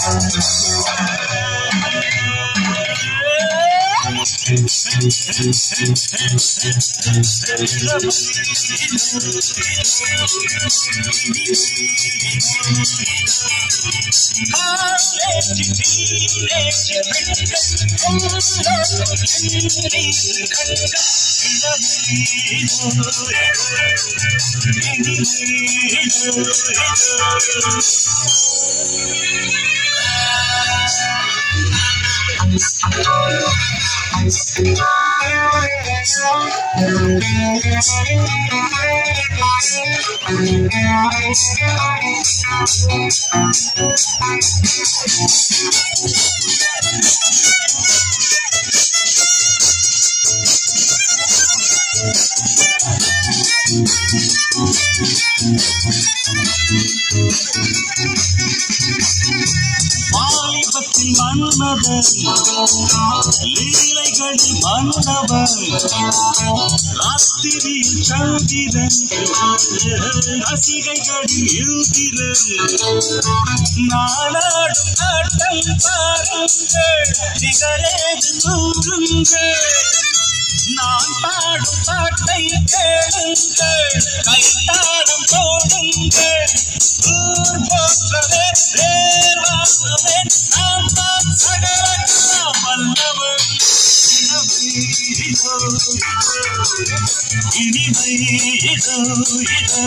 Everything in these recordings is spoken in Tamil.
வாலிபத்தில் மன்னவன் லீலைகளில் மன்னவன் ராத்திரியில் சந்திரன் ரசிகைகளில் யூதிரன் நாளாடும் ஆட்டம் பாருங்கள் நிகழேது கூறுங்கள் நான் பாடும் பாட்டை கேளுங்கள் கைத்தாடம் போடுங்கள் ஊர் போற்றவே பேர் வாங்குவே நான் தான் சகலகலாம் வல்லவன் இனிமை இதோ இதோ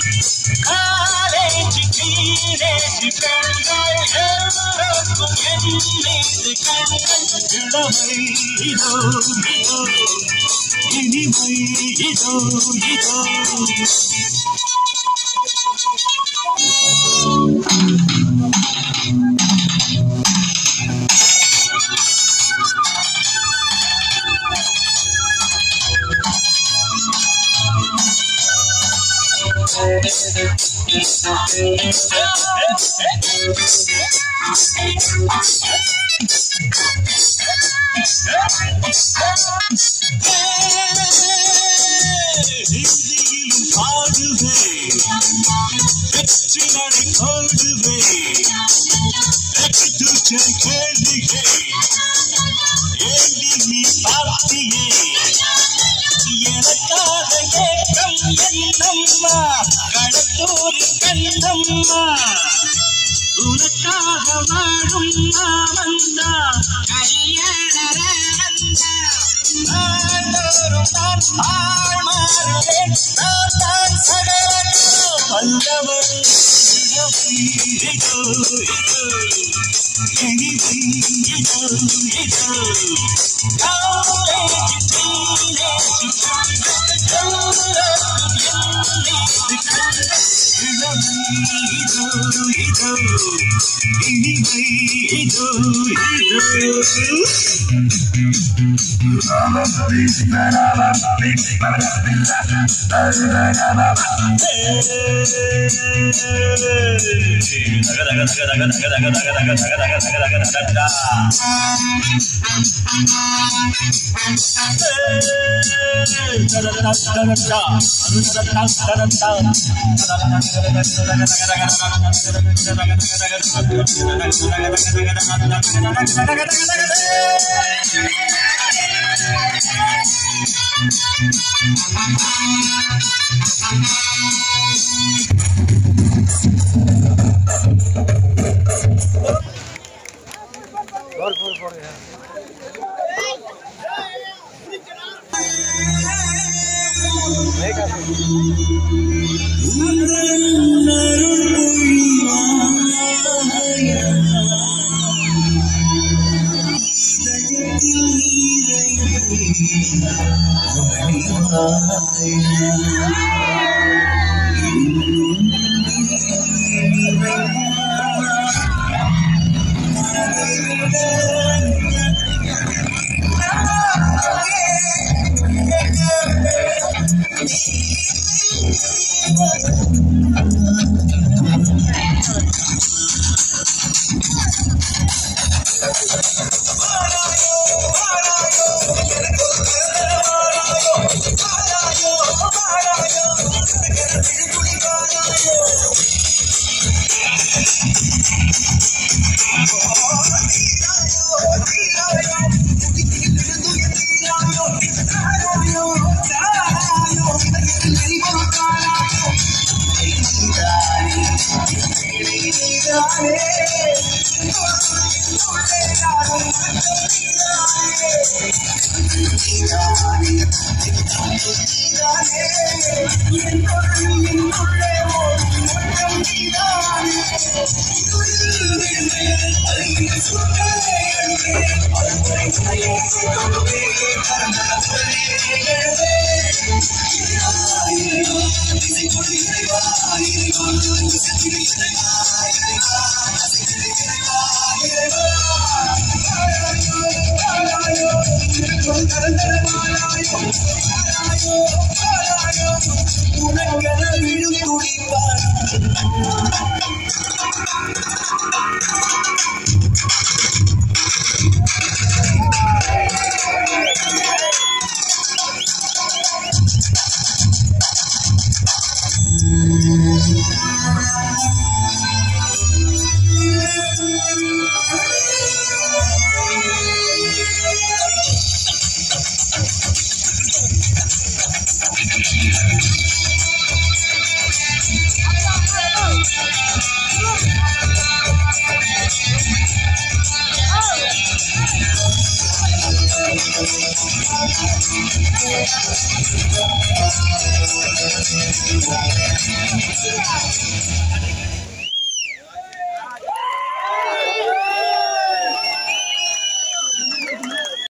காலேஜ் டீனேஜ் பெண்கள் எல்லோருக்கும் என் மீது கண்கள் இளமை இதோ இதோ இனிமை இதோ இதோ ஹிந்தியிலும் பாடுவேன் வெற்றி நடை கோடுவேன் தூச்சல் கேள்வியே ஏண்டி நீ பார்த்தியே எனக்காக ஏக்கம் என்னம்மா கடத்தூர் கண்ணம்மா உனக்காக வாழும் நாமந்தா கல்யாண நாடோறும் நான் ஆள் மாறுவேன் நான் தான் சகலகலாம் வல்லவன் இதோ இதோ இனிமை இதோ இதோ காலேஜ் டீனேஜ் இதோ இனிமை இதோ இதோ